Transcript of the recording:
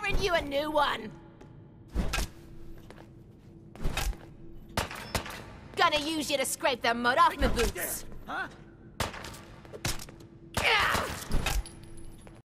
Firing you a new one. Gonna use you to scrape the mud off my boots. Huh?